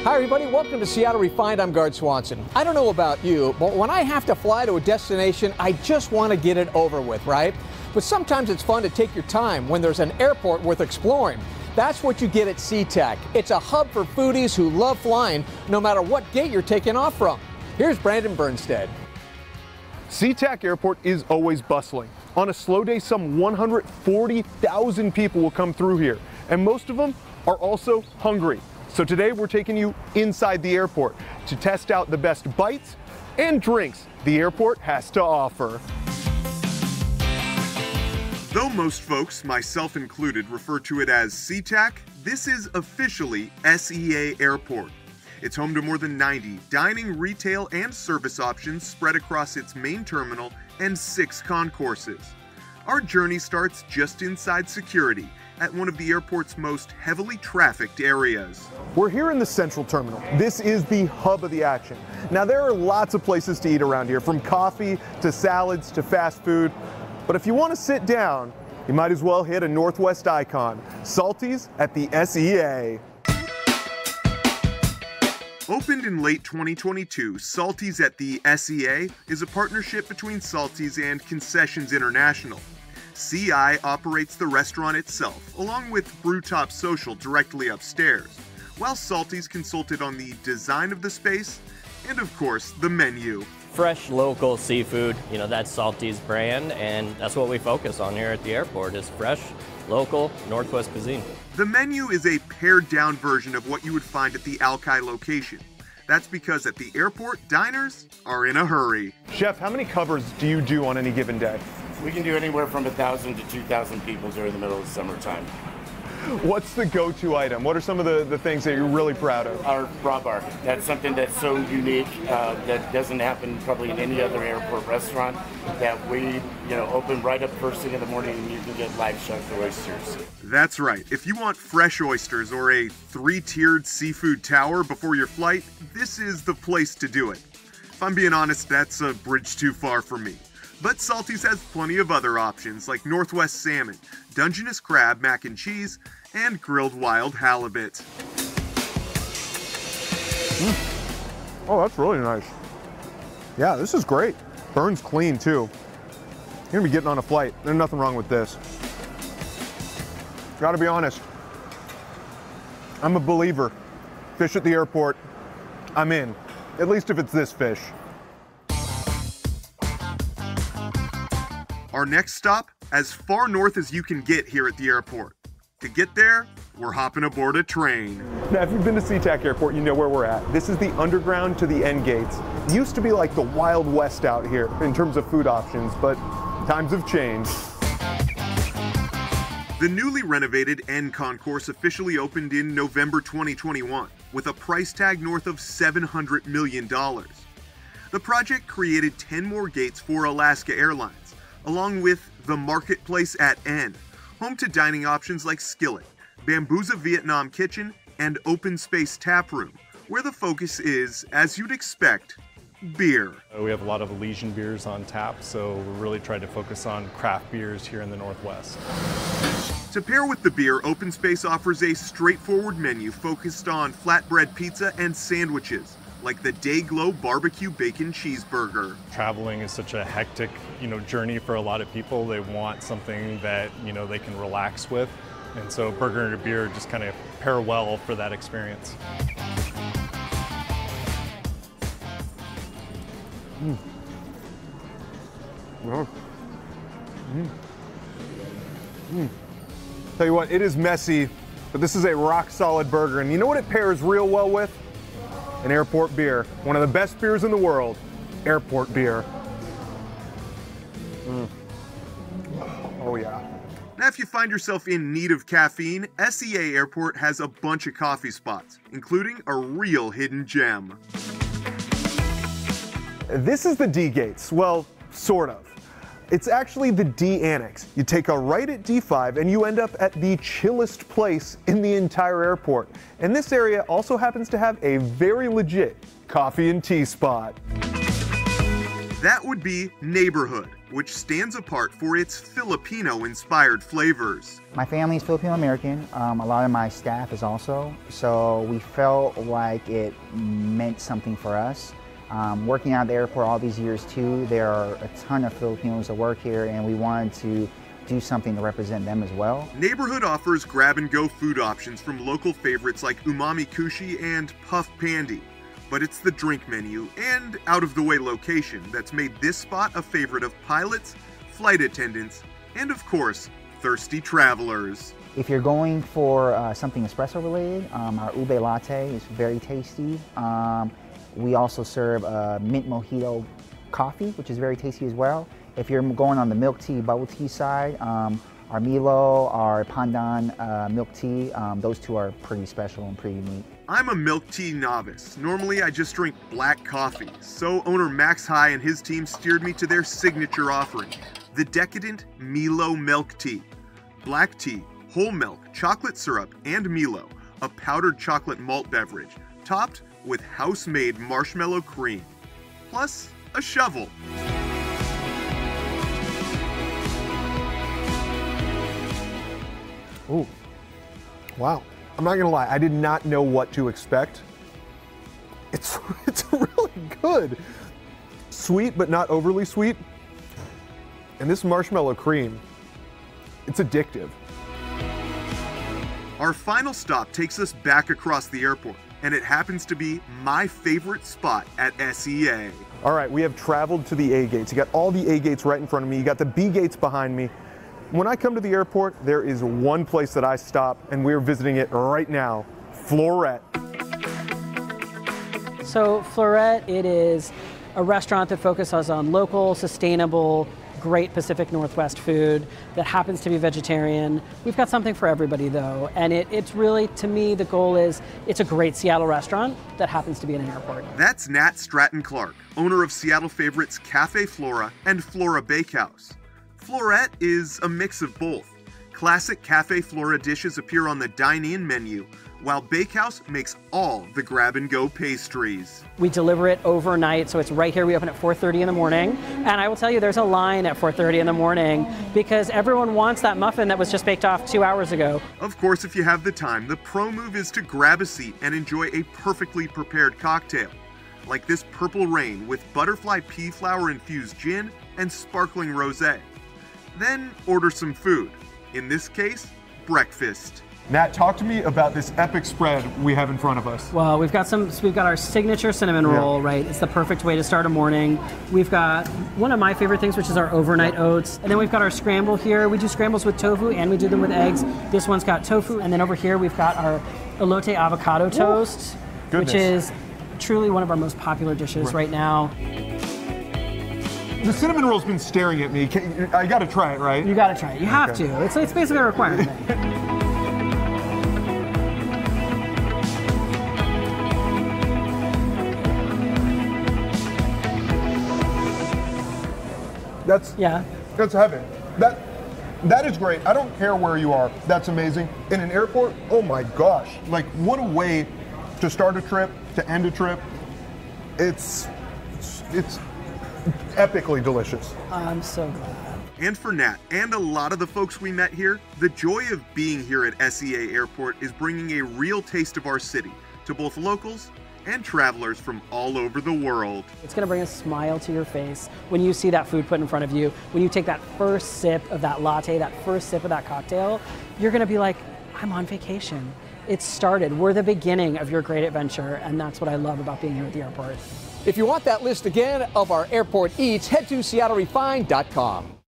Hi everybody, welcome to Seattle Refined. I'm Guard Swanson. I don't know about you, but when I have to fly to a destination, I just want to get it over with, right? But sometimes it's fun to take your time when there's an airport worth exploring. That's what you get at Sea-Tac. It's a hub for foodies who love flying, no matter what gate you're taking off from. Here's Brandon Bernstead. Sea-Tac Airport is always bustling. On a slow day, some 140,000 people will come through here, and most of them are also hungry. So today we're taking you inside the airport to test out the best bites and drinks the airport has to offer. Though most folks, myself included, refer to it as Sea-Tac, this is officially SEA Airport. It's home to more than 90 dining, retail, and service options spread across its main terminal and 6 concourses. Our journey starts just inside security at one of the airport's most heavily trafficked areas. We're here in the central terminal. This is the hub of the action. Now there are lots of places to eat around here, from coffee to salads to fast food. But if you want to sit down, you might as well hit a Northwest icon, Salty's at the SEA. Opened in late 2022, Salty's at the SEA is a partnership between Salty's and Concessions International. CI operates the restaurant itself, along with Brewtop Social directly upstairs, while Salty's consulted on the design of the space and, of course, the menu. Fresh, local seafood, that's Salty's brand, and that's what we focus on here at the airport, is fresh, local, Northwest cuisine. The menu is a pared-down version of what you would find at the Alki location. That's because at the airport, diners are in a hurry. Chef, how many covers do you do on any given day? We can do anywhere from 1,000 to 2,000 people during the middle of the summertime. What's the go-to item? What are some of the things that you're really proud of? Our raw bar. That's something that's so unique that doesn't happen probably in any other airport restaurant, that we open right up first thing in the morning and you can get live shucked oysters. That's right. If you want fresh oysters or a 3-tiered seafood tower before your flight, this is the place to do it. If I'm being honest, that's a bridge too far for me. But Salty's has plenty of other options like Northwest salmon, Dungeness crab mac and cheese, and grilled wild halibut. Oh, that's really nice. Yeah, this is great. Burns clean too. You're gonna be getting on a flight. There's nothing wrong with this. Gotta be honest. I'm a believer. Fish at the airport, I'm in. At least if it's this fish. Our next stop, as far north as you can get here at the airport. To get there, we're hopping aboard a train. Now, if you've been to Sea-Tac Airport, you know where we're at. This is the underground to the end gates. It used to be like the Wild West out here in terms of food options, but times have changed. The newly renovated end concourse officially opened in November 2021 with a price tag north of $700 million. The project created 10 more gates for Alaska Airlines, along with the Marketplace at N, home to dining options like Skillet, Bambuza Vietnam Kitchen, and Open Space Tap Room, where the focus is, as you'd expect, beer. We have a lot of Elysian beers on tap, so we're really trying to focus on craft beers here in the Northwest. To pair with the beer, Open Space offers a straightforward menu focused on flatbread pizza and sandwiches, like the Dayglow Barbecue Bacon Cheeseburger. Traveling is such a hectic, journey for a lot of people. They want something that, they can relax with. And so burger and a beer just kind of pair well for that experience. Tell you what, it is messy, but this is a rock solid burger. And you know what it pairs real well with? An airport beer. One of the best beers in the world, airport beer. Oh yeah. Now if you find yourself in need of caffeine, SEA Airport has a bunch of coffee spots, including a real hidden gem. This is the D gates, well, sort of. It's actually the D Annex. You take a right at D5 and you end up at the chillest place in the entire airport. And this area also happens to have a very legit coffee and tea spot. That would be Neighborhood, which stands apart for its Filipino-inspired flavors. My family is Filipino American. A lot of my staff is also, so we felt like it meant something for us. Working out at the airport all these years too, there are a ton of Filipinos that work here, and we wanted to do something to represent them as well. Neighborhood offers grab-and-go food options from local favorites like Umami Kushi and Puff Pandy. But it's the drink menu and out-of-the-way location that's made this spot a favorite of pilots, flight attendants, and of course, thirsty travelers. If you're going for something espresso related, our ube latte is very tasty. We also serve mint mojito coffee, which is very tasty as well. If you're going on the milk tea, bubble tea side, our Milo, our Pandan milk tea, those two are pretty special and pretty unique. I'm a milk tea novice. Normally I just drink black coffee, so owner Max High and his team steered me to their signature offering, the decadent Milo milk tea. Black tea, whole milk, chocolate syrup, and Milo, a powdered chocolate malt beverage, topped with house-made marshmallow cream, plus a shovel. Ooh, wow. I'm not gonna lie, I did not know what to expect. It's really good. Sweet, but not overly sweet. And this marshmallow cream, it's addictive. Our final stop takes us back across the airport, and it happens to be my favorite spot at SEA. All right, we have traveled to the A gates. You got all the A gates right in front of me. You got the B gates behind me. When I come to the airport, there is one place that I stop, and we're visiting it right now, Florette. So Florette, it is a restaurant that focuses on local, sustainable, great Pacific Northwest food that happens to be vegetarian. We've got something for everybody though, and it's really, to me, the goal is it's a great Seattle restaurant that happens to be in an airport. That's Nat Stratton-Clark, owner of Seattle favorites Cafe Flora and Flora Bakehouse. Florette is a mix of both. Classic Cafe Flora dishes appear on the dine-in menu, while Bakehouse makes all the grab-and-go pastries. We deliver it overnight, so it's right here. We open at 4:30 in the morning, and I will tell you there's a line at 4:30 in the morning because everyone wants that muffin that was just baked off 2 hours ago. Of course, if you have the time, the pro move is to grab a seat and enjoy a perfectly prepared cocktail, like this Purple Rain with butterfly pea flower infused gin and sparkling rosé. Then order some food, in this case, breakfast. Nat, talk to me about this epic spread we have in front of us. Well, we've got our signature cinnamon roll, right? It's the perfect way to start a morning. We've got one of my favorite things, which is our overnight oats. And then we've got our scramble here. We do scrambles with tofu and we do them with eggs. This one's got tofu. And then over here, we've got our elote avocado toast, which is truly one of our most popular dishes right now. The cinnamon roll's been staring at me. I gotta try it, right? You gotta try it. You have to. It's basically a requirement. That's heaven. That is great. I don't care where you are. That's amazing. In an airport, oh my gosh. Like, what a way to start a trip, to end a trip. It's epically delicious. I'm so glad. And for Nat and a lot of the folks we met here, the joy of being here at SEA Airport is bringing a real taste of our city to both locals and travelers from all over the world. It's gonna bring a smile to your face when you see that food put in front of you, when you take that first sip of that latte, that first sip of that cocktail, you're gonna be like, I'm on vacation. It's started. We're the beginning of your great adventure, and that's what I love about being here at the airport. If you want that list again of our airport eats, head to SeattleRefined.com.